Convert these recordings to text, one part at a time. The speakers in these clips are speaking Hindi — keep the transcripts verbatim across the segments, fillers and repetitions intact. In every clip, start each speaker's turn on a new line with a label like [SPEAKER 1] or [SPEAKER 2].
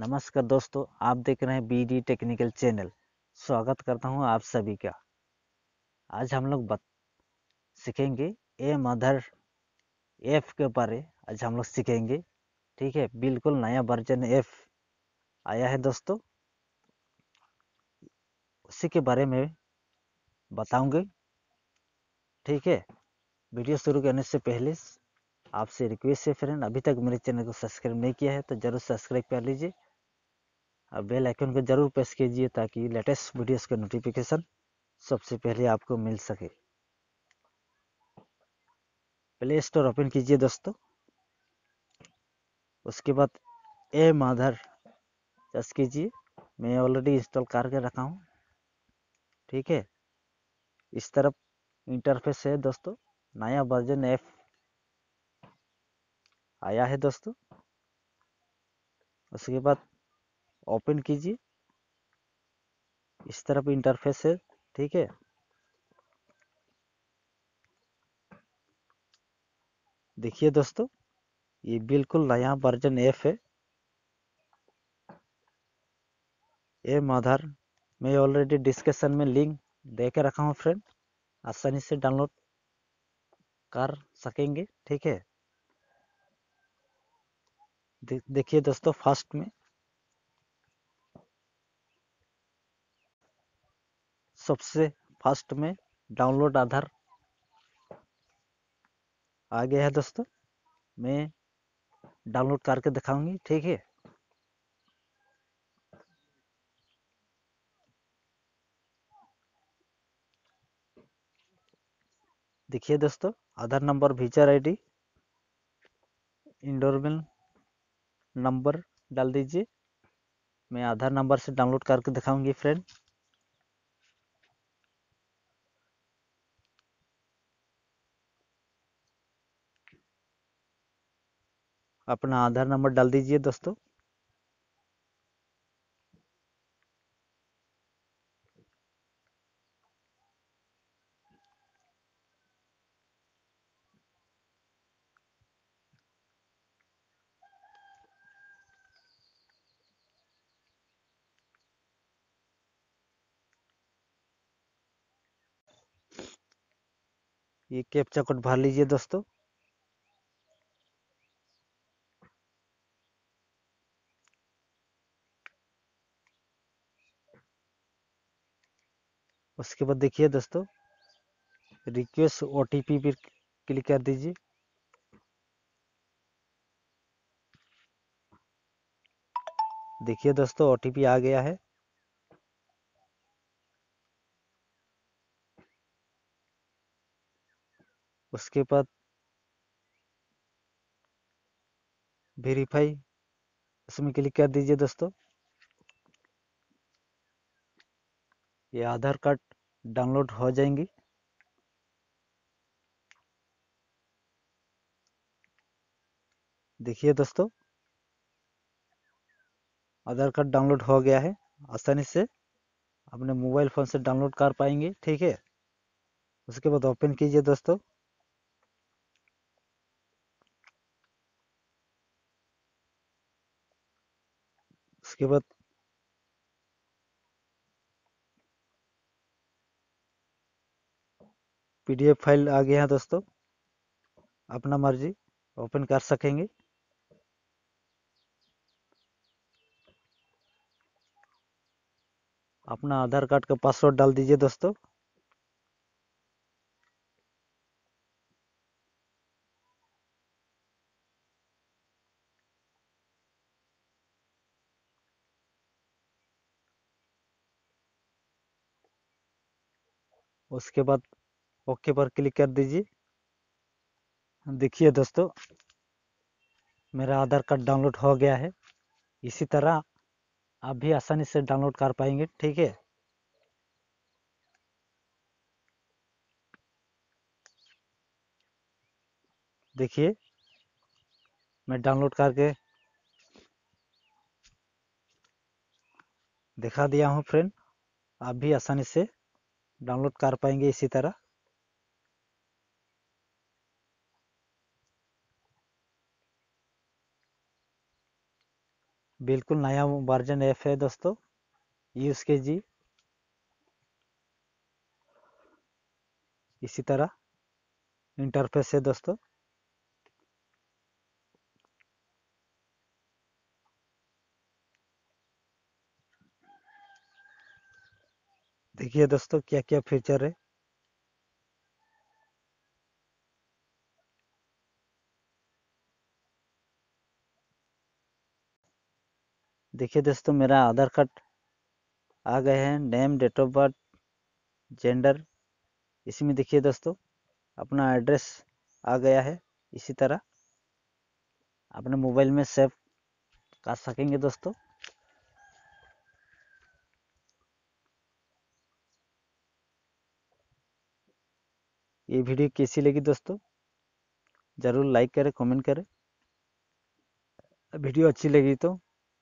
[SPEAKER 1] नमस्कार दोस्तों, आप देख रहे हैं बी डी टेक्निकल चैनल। स्वागत करता हूं आप सभी का। आज हम लोग बत सीखेंगे ए मदर एफ के बारे आज हम लोग सीखेंगे। ठीक है, बिल्कुल नया वर्जन एफ आया है दोस्तों, उसी के बारे में बताऊंगे। ठीक है, वीडियो शुरू करने से पहले आपसे रिक्वेस्ट है फ्रेंड, अभी तक मेरे चैनल को सब्सक्राइब नहीं किया है तो जरूर सब्सक्राइब कर लीजिए और बेल आइकन को जरूर प्रेस कीजिए ताकि लेटेस्ट वीडियोस का नोटिफिकेशन सबसे पहले आपको मिल सके। प्ले स्टोर ओपन कीजिए दोस्तों, उसके बाद ए मदर सर्च कीजिए। मैं ऑलरेडी इंस्टॉल करके रखा हूँ। ठीक है, इस तरफ इंटरफेस है दोस्तों। नया वर्जन एफ आया है दोस्तों। उसके बाद ओपन कीजिए, इस तरफ इंटरफेस है। ठीक है, देखिए दोस्तों, ये बिल्कुल नया वर्जन एफ है। ए मदर मैं ऑलरेडी डिस्क्रिप्शन में लिंक दे के रखा हूँ फ्रेंड, आसानी से डाउनलोड कर सकेंगे। ठीक है, दे, देखिए दोस्तों, फर्स्ट में सबसे फर्स्ट में डाउनलोड आधार आ गया है दोस्तों। मैं डाउनलोड करके दिखाऊंगी। ठीक है, देखिए दोस्तों, आधार नंबर, वीजर आईडी, इंडोरमेंट नंबर डाल दीजिए। मैं आधार नंबर से डाउनलोड करके दिखाऊंगी फ्रेंड। अपना आधार नंबर डाल दीजिए दोस्तों। ये कैप्चा कोड भर लीजिए दोस्तों। उसके बाद देखिए दोस्तों, रिक्वेस्ट ओटीपी पर क्लिक कर दीजिए। देखिए दोस्तों, ओटीपी आ गया है। उसके बाद वेरीफाई, उसमें क्लिक कर दीजिए दोस्तों। ये आधार कार्ड डाउनलोड हो जाएंगी। देखिए दोस्तों, आधार कार्ड डाउनलोड हो गया है। आसानी से अपने मोबाइल फोन से डाउनलोड कर पाएंगे। ठीक है, उसके बाद ओपन कीजिए दोस्तों। उसके बाद पीडीएफ फाइल आ गया है दोस्तों, अपना मर्जी ओपन कर सकेंगे। अपना आधार कार्ड का पासवर्ड डाल दीजिए दोस्तों। उसके बाद ओके पर क्लिक कर दीजिए। देखिए दोस्तों, मेरा आधार कार्ड डाउनलोड हो गया है। इसी तरह आप भी आसानी से डाउनलोड कर पाएंगे। ठीक है, देखिए मैं डाउनलोड करके दिखा दिया हूँ फ्रेंड। आप भी आसानी से डाउनलोड कर पाएंगे इसी तरह। बिल्कुल नया वर्जन ऐप है दोस्तों, यूज कीजिए। इसी तरह इंटरफेस है दोस्तों। देखिए दोस्तों क्या क्या फीचर है। देखिए दोस्तों मेरा आधार कार्ड आ गए हैं, name, date of birth, gender. इसी में देखिए दोस्तों अपना एड्रेस आ गया है। इसी तरह अपने मोबाइल में सेव कर सकेंगे दोस्तों। ये वीडियो कैसी लगी दोस्तों, ज़रूर लाइक करें, कमेंट करें। वीडियो अच्छी लगी तो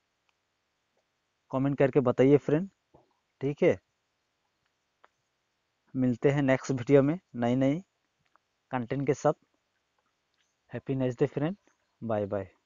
[SPEAKER 1] कमेंट करके बताइए फ्रेंड, ठीक है। मिलते हैं नेक्स्ट वीडियो में नई नई कंटेंट के साथ। Happy next day friend, bye bye.